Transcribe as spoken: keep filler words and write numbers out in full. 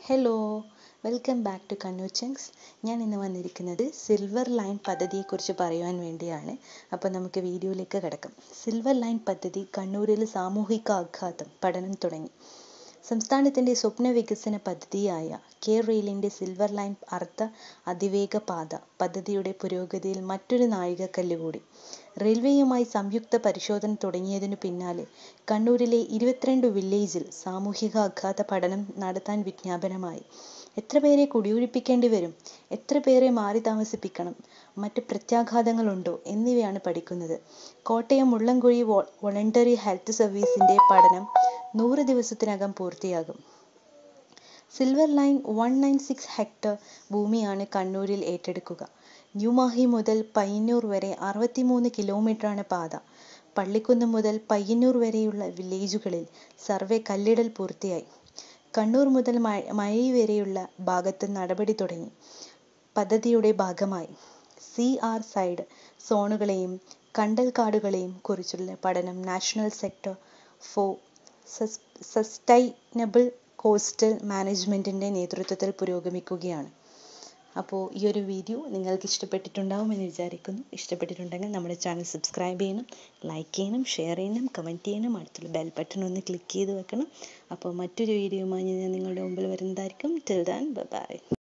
Hello, welcome back to Kannur ചങ്ക്സ്. ഞാൻ ഇന്ന് വന്നിരിക്കുന്നത് സിൽവർ ലൈൻ പദ്ധതിയെക്കുറിച്ച് പറയുവാൻ വേണ്ടിയാണ്. അപ്പോൾ നമുക്ക് വീഡിയോയിലേക്ക് കിടക്കാം. സിൽവർ ലൈൻ പദ്ധതി കണ്ണൂരിൽ സാമൂഹിക ആഘാതം പഠനം തുടങ്ങി. സംസ്ഥാനത്തിൻ്റെ സ്വപ്ന വികസന പദ്ധതിയായ കെ റെയിലിൻ്റെ സിൽവർ ലൈൻ അർദ്ധ അതിവേഗ പാത പദ്ധതിയുടെ പുരോഗതിയിൽ മറ്റൊരു നാഴികക്കല്ല് കൂടി. റെയിൽവേയുമായി സംയുക്ത പരിശോധന തുടങ്ങിയതിനു പിന്നാലെ കണ്ണൂരിലെ ഇരുപത്തിരണ്ട് വില്ലേജിൽ സാമൂഹികാഘാത പഠനം നടത്താൻ വിജ്ഞാപനമായി. എത്ര പേരെ കുടിയൊഴിപ്പിക്കേണ്ടി വരും, എത്ര പേരെ മാറി താമസിപ്പിക്കണം, മറ്റ് പ്രത്യാഘാതങ്ങളുണ്ടോ എന്നിവയാണ് പഠിക്കുന്നത്. കോട്ടയം മുള്ളംകുഴി വോളണ്ടറി ഹെൽത്ത് സർവീസിൻ്റെ പഠനം നൂറ് ദിവസത്തിനകം പൂർത്തിയാകും. Silver line one nine six hectare ഭൂമിയാണ് കണ്ണൂരിൽ ഏറ്റെടുക്കുക. ന്യൂമാഹി മുതൽ പയ്യന്നൂർ വരെ അറുപത്തിമൂന്ന് കിലോമീറ്ററാണ് പാത. പള്ളിക്കുന്ന് മുതൽ പയ്യന്നൂർ വരെയുള്ള വില്ലേജുകളിൽ സർവേ കല്ലിടൽ പൂർത്തിയായി. കണ്ണൂർ മുതൽ മഴി വരെയുള്ള ഭാഗത്ത് നടപടി തുടങ്ങി. പദ്ധതിയുടെ ഭാഗമായി സി ആർ സൈഡ് സോണുകളെയും കണ്ടൽക്കാടുകളെയും കുറിച്ചുള്ള പഠനം national centre for sustainable coastal മാനേജ്മെൻറ്റിൻ്റെ നേതൃത്വത്തിൽ പുരോഗമിക്കുകയാണ്. അപ്പോൾ ഈ ഒരു വീഡിയോ നിങ്ങൾക്ക് ഇഷ്ടപ്പെട്ടിട്ടുണ്ടാവും എന്ന് വിചാരിക്കുന്നു. ഇഷ്ടപ്പെട്ടിട്ടുണ്ടെങ്കിൽ നമ്മുടെ ചാനൽ സബ്സ്ക്രൈബ് ചെയ്യണം, ലൈക്ക് ചെയ്യണം, ഷെയർ ചെയ്യണം, കമൻറ്റ് ചെയ്യണം, അടുത്തുള്ള ബെൽ ബട്ടൺ ഒന്ന് ക്ലിക്ക് ചെയ്ത് വെക്കണം. അപ്പോൾ മറ്റൊരു വീഡിയോയുമായി ഞാൻ നിങ്ങളുടെ മുമ്പിൽ വരുന്നതായിരിക്കും. Till then bye by.